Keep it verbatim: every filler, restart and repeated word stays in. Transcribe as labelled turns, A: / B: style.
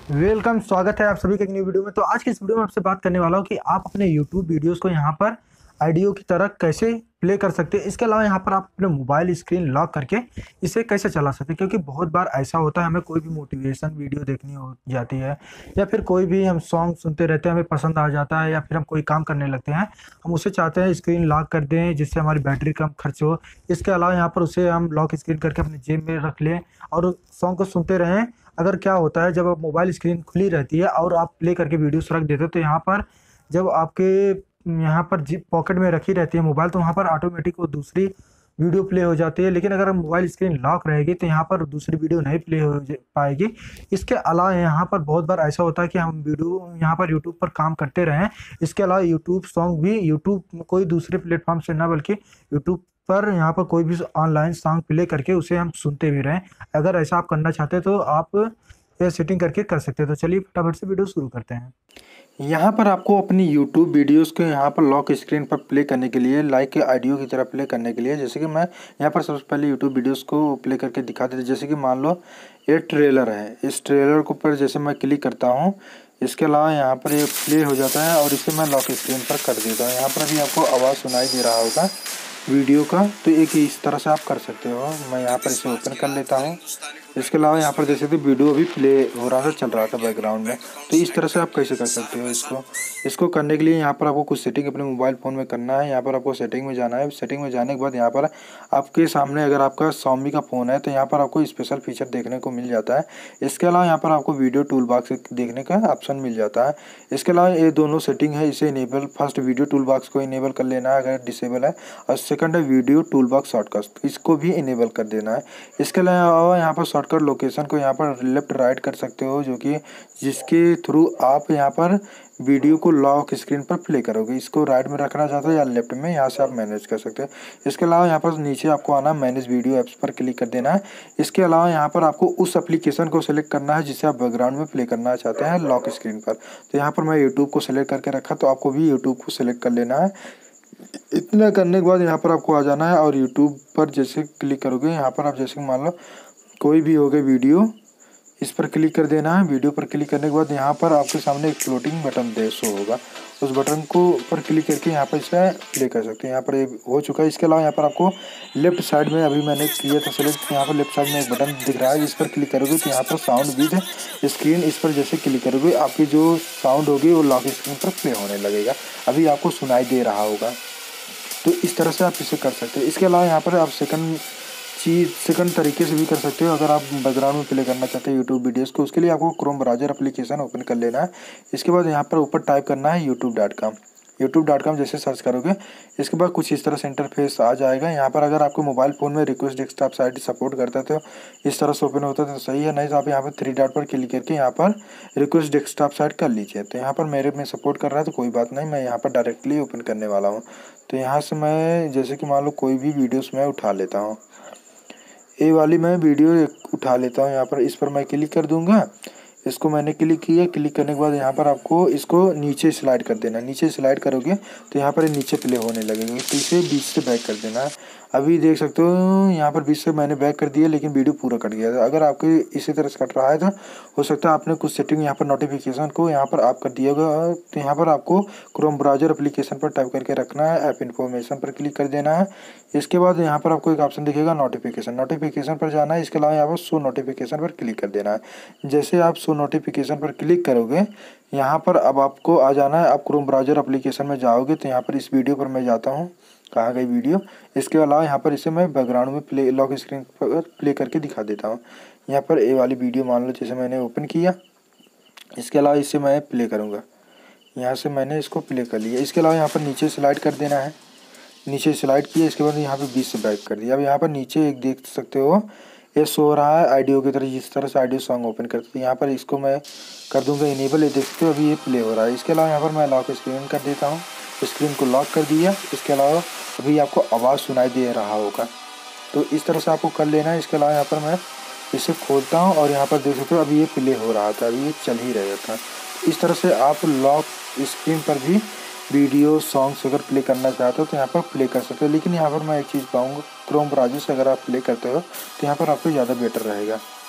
A: Welcome, स्वागत है आप सभी का एक न्यू वीडियो में। तो आज की इस वीडियो में आपसे बात करने वाला हूँ कि आप अपने यूट्यूब वीडियोस को यहाँ पर ऑडियो की तरह कैसे प्ले कर सकते हैं। इसके अलावा यहाँ पर आप अपने मोबाइल स्क्रीन लॉक करके इसे कैसे चला सकते हैं, क्योंकि बहुत बार ऐसा होता है हमें कोई भी मोटिवेशन वीडियो देखनी हो जाती है या फिर कोई भी हम सॉन्ग सुनते रहते हैं, हमें पसंद आ जाता है या फिर हम कोई काम करने लगते हैं, हम उसे चाहते हैं स्क्रीन लॉक कर दें जिससे हमारी बैटरी कम खर्च हो। इसके अलावा यहाँ पर उसे हम लॉक स्क्रीन करके अपने जेब में रख लें और सॉन्ग को सुनते रहें। अगर क्या होता है, जब आप मोबाइल स्क्रीन खुली रहती है और आप प्ले करके वीडियोस रख देते हो तो यहाँ पर जब आपके यहाँ पर जी पॉकेट में रखी रहती है मोबाइल, तो वहाँ पर ऑटोमेटिक वो दूसरी वीडियो प्ले हो जाती है। लेकिन अगर मोबाइल स्क्रीन लॉक रहेगी तो यहाँ पर दूसरी वीडियो नहीं प्ले हो जा- पाएगी। इसके अलावा यहाँ पर बहुत बार ऐसा होता है कि हम वीडियो यहाँ पर यूट्यूब पर काम करते रहें, इसके अलावा यूट्यूब सॉन्ग भी यूट्यूब कोई दूसरे प्लेटफॉर्म से ना बल्कि यूट्यूब पर यहाँ पर कोई भी ऑनलाइन सॉन्ग प्ले करके उसे हम सुनते भी रहें। अगर ऐसा आप करना चाहते हैं तो आप ये सेटिंग करके कर सकते हैं। तो चलिए फटाफट से वीडियो शुरू करते हैं।
B: यहाँ पर आपको अपनी यूट्यूब वीडियोस को यहाँ पर लॉक स्क्रीन पर प्ले करने के लिए, लाइक ऑडियो की तरह प्ले करने के लिए, जैसे कि मैं यहाँ पर सबसे पहले यूट्यूब वीडियोस को प्ले करके दिखा देता हूँ। जैसे कि मान लो ये ट्रेलर है, इस ट्रेलर के ऊपर जैसे मैं क्लिक करता हूँ, इसके अलावा यहाँ पर ये प्ले हो जाता है और इसे मैं लॉक स्क्रीन पर कर देता हूँ। यहाँ पर भी आपको आवाज़ सुनाई दे रहा होगा वीडियो का, तो एक इस तरह से आप कर सकते हो। मैं यहाँ पर इसे ओपन कर लेता हूँ। इसके अलावा यहाँ पर जैसे कि वीडियो अभी प्ले हो रहा था, चल रहा था बैकग्राउंड में, तो इस तरह से आप कैसे कर सकते हो इसको। इसको करने के लिए यहाँ पर आपको कुछ सेटिंग अपने मोबाइल फ़ोन में करना है। यहाँ पर आपको सेटिंग में जाना है। सेटिंग में जाने के बाद यहाँ पर आपके सामने अगर आपका Xiaomi का फ़ोन है तो यहाँ पर आपको स्पेशल फीचर देखने को मिल जाता है। इसके अलावा यहाँ पर आपको वीडियो टूल बॉक्स देखने का ऑप्शन मिल जाता है। इसके अलावा ये दोनों सेटिंग है, इसे enable, first video tool box को इनेबल कर लेना है अगर डिसेबल है, और सेकंड है वीडियो टूल बॉक्स शॉर्टकट, इसको भी इनेबल कर देना है। इसके अलावा यहाँ पर शॉर्टकट लोकेशन को यहाँ पर लेफ्ट राइट कर सकते हो, जो कि जिसके थ्रू आप यहाँ पर वीडियो को लॉक स्क्रीन पर प्ले करोगे। इसको राइट में रखना चाहते हो या लेफ्ट में, यहाँ से आप मैनेज कर सकते हो। इसके अलावा यहाँ पर नीचे आपको आना, मैनेज वीडियो एप्स पर क्लिक कर देना है। इसके अलावा यहाँ पर आपको उस एप्लीकेशन को सिलेक्ट करना है जिसे आप बैकग्राउंड में प्ले करना चाहते हैं लॉक स्क्रीन पर। तो यहाँ पर मैं यूट्यूब को सिलेक्ट करके रखा, तो आपको भी यूट्यूब को सिलेक्ट कर लेना है। इतना करने के बाद यहाँ पर आपको आ जाना है और यूट्यूब पर जैसे क्लिक करोगे, यहाँ पर आप जैसे मान लो कोई भी हो गया वीडियो, इस पर क्लिक कर देना है। वीडियो पर क्लिक करने के बाद यहाँ पर आपके सामने एक फ्लोटिंग बटन दे शो होगा, उस बटन को पर क्लिक करके यहाँ पर इसे प्ले कर सकते हैं। यहाँ पर ये हो चुका है। इसके अलावा यहाँ पर आपको लेफ्ट साइड में, अभी मैंने किया था सेलेक्ट, यहाँ पर लेफ्ट साइड में एक बटन दिख रहा है, इस पर क्लिक करोगे तो यहाँ पर साउंड विद स्क्रीन, इस पर जैसे क्लिक करोगे आपकी जो साउंड होगी वो लॉक स्क्रीन पर प्ले होने लगेगा। अभी आपको सुनाई दे रहा होगा। तो इस तरह से आप इसे कर सकते हैं। इसके अलावा यहाँ पर आप सेकंड चीज़ सेकंड तरीके से भी कर सकते हो। अगर आप बैकग्राउंड में प्ले करना चाहते हैं यूट्यूब वीडियोस को, उसके लिए आपको क्रोम ब्राउज़र एप्लीकेशन ओपन कर लेना है। इसके बाद यहाँ पर ऊपर टाइप करना है YouTube dot com. YouTube dot com जैसे सर्च करोगे, इसके बाद कुछ इस तरह से इंटरफेस आ जाएगा। यहाँ पर अगर आपके मोबाइल फ़ोन में रिक्वेस्ट डेस्कटॉप साइट सपोर्ट करता है तो इस तरह से ओपन होता है तो सही है, नहीं तो आप यहाँ पर थ्री डॉट पर क्लिक करके यहाँ पर रिक्वेस्ट डेस्कटॉप साइट कर लीजिए। तो यहाँ पर मेरे में सपोर्ट कर रहा है तो कोई बात नहीं, मैं यहाँ पर डायरेक्टली ओपन करने वाला हूँ। तो यहाँ से मैं जैसे कि मान लो कोई भी वीडियोस मैं उठा लेता हूँ, ये वाली मैं वीडियो उठा लेता हूँ। यहाँ पर इस पर मैं क्लिक कर दूंगा। इसको मैंने क्लिक किया। क्लिक करने के बाद यहाँ पर आपको इसको नीचे स्लाइड कर देना। नीचे स्लाइड करोगे तो यहाँ पर नीचे प्ले होने लगेंगे, तो इसे बीच से बैक कर देना है। अभी देख सकते हो यहाँ पर बीच से मैंने बैक कर दिया, लेकिन वीडियो पूरा कट गया था। अगर आपके इसी तरह से कट रहा है तो हो सकता है आपने कुछ सेटिंग यहाँ पर नोटिफिकेशन को यहाँ पर आप कर दिया होगा। तो यहाँ पर आपको क्रोम ब्राउज़र एप्लीकेशन पर टाइप करके रखना है, ऐप इन्फॉर्मेशन पर क्लिक कर देना है। इसके बाद यहाँ पर आपको एक ऑप्शन दिखेगा नोटिफिकेशन, नोटिफिकेशन पर जाना है। इसके अलावा यहाँ पर शो नोटिफिकेशन पर क्लिक कर देना है। जैसे आप शो नोटिफिकेशन पर क्लिक करोगे, यहाँ पर अब आपको आ जाना है, आप क्रोम ब्राउज़र एप्लीकेशन में जाओगे तो यहाँ पर इस वीडियो पर मैं जाता हूँ, कहाँ गई वीडियो। इसके अलावा यहाँ पर इसे मैं बैकग्राउंड में प्ले लॉक स्क्रीन पर प्ले करके दिखा देता हूँ। यहाँ पर ये वाली वीडियो मान लो जैसे मैंने ओपन किया। इसके अलावा इसे मैं प्ले करूँगा, यहाँ से मैंने इसको प्ले कर लिया। इसके अलावा यहाँ पर नीचे स्लाइड कर देना है। नीचे स्लाइड किया, इसके बाद यहाँ पे बीच से बैक कर दिया। अब यहाँ पर नीचे एक देख सकते हो ये शो हो रहा है ऑडियो की तरह, जिस तरह से ऑडियो सॉन्ग ओपन करते हैं। यहाँ पर इसको मैं कर दूंगा इनेबल, ये देख सकते हो अभी ये प्ले हो रहा है। इसके अलावा यहाँ पर मैं लॉक स्क्रीन कर देता हूँ, स्क्रीन को लॉक कर दिया। इसके अलावा अभी आपको आवाज़ सुनाई दे रहा होगा, तो इस तरह से आपको कर लेना है। इसके अलावा यहाँ पर मैं इसे खोलता हूँ और यहाँ पर देख सकते हो अभी ये प्ले हो रहा था, अभी ये चल ही रहा था। इस तरह से आप लॉक स्क्रीन पर भी वीडियो सॉन्ग्स अगर प्ले करना चाहते हो तो यहाँ पर प्ले कर सकते हो। लेकिन यहाँ पर मैं एक चीज़ कहूँगा, क्रोम ब्राउज़र से अगर आप प्ले करते हो तो यहाँ पर आपको ज़्यादा बेटर रहेगा।